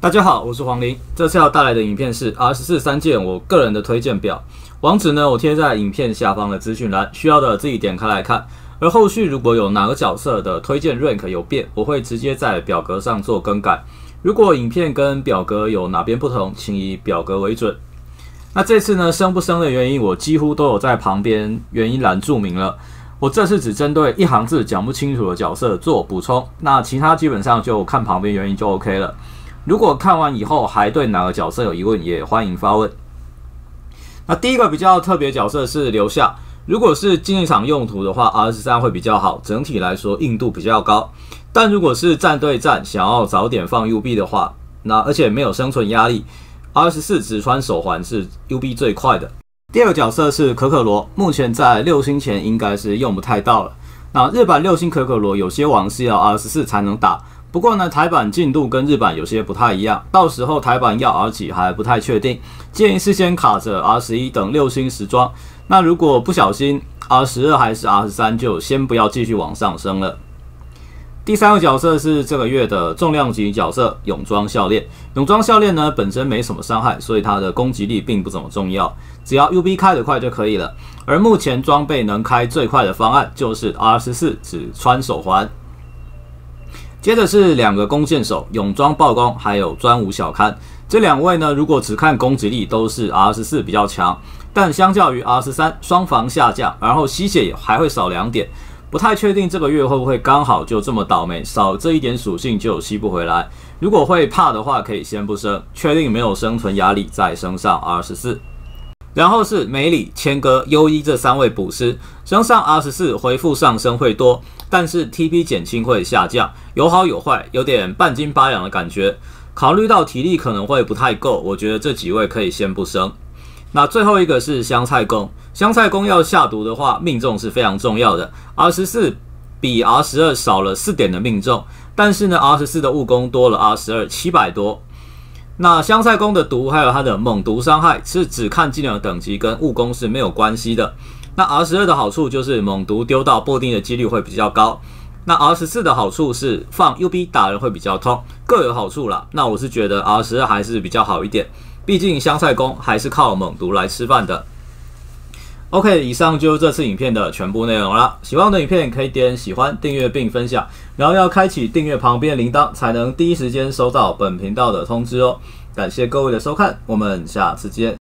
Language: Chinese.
大家好，我是黄林。这次要带来的影片是 R14 3件我个人的推荐表，网址呢我贴在影片下方的资讯栏，需要的自己点开来看。而后续如果有哪个角色的推荐 rank 有变，我会直接在表格上做更改。如果影片跟表格有哪边不同，请以表格为准。那这次呢升不升的原因，我几乎都有在旁边原因栏注明了。我这次只针对一行字讲不清楚的角色做补充，那其他基本上就看旁边原因就 OK 了。如果看完以后还对哪个角色有疑问，也欢迎发问。那第一个比较特别角色是留下，如果是竞技场用途的话 ，R13 会比较好，整体来说硬度比较高。但如果是战对战想要早点放 UB 的话，那而且没有生存压力 ，R14 直穿手环是 UB 最快的。第二个角色是可可罗，目前在6星前应该是用不太到了。那日版6星可可罗有些王是要 R14 才能打。不过呢，台版进度跟日版有些不太一样，到时候台版要 R 几还不太确定，建议事先卡着 R11等6星时装。那如果不小心 R12还是 R13，就先不要继续往上升了。第三个角色是这个月的重量级角色泳装笑链。泳装笑链呢本身没什么伤害，所以它的攻击力并不怎么重要，只要 UB 开得快就可以了。而目前装备能开最快的方案就是 R14 只穿手环。接着是两个弓箭手，泳装暴攻还有专武小刊。这两位呢，如果只看攻击力，都是 R14 比较强，但相较于 R13， 双防下降，然后吸血还会少2点，不太确定这个月会不会刚好就这么倒霉，少这一点属性就吸不回来。如果会怕的话，可以先不升，确定没有生存压力再升上 R14。然后是梅里、千哥、优一这3位补师，升上 R14 回复上升会多，但是 TP 减轻会下降，有好有坏，有点半斤八两的感觉。考虑到体力可能会不太够，我觉得这几位可以先不升。那最后一个是香菜弓，香菜弓要下毒的话，命中是非常重要的。R14 比 R12 少了4点的命中，但是呢 R14 的物攻多了 R12 700多。那香菜弓的毒还有它的猛毒伤害是只看技能的等级，跟物攻是没有关系的。那 R12 的好处就是猛毒丢到破定的几率会比较高。那 R14 的好处是放 UB 打人会比较痛，各有好处啦。那我是觉得 R12 还是比较好一点，毕竟香菜弓还是靠猛毒来吃饭的。OK， 以上就是这次影片的全部内容啦。喜欢我的影片可以点喜欢、订阅并分享，然后要开启订阅旁边的铃铛，才能第一时间收到本频道的通知哦。感谢各位的收看，我们下次见。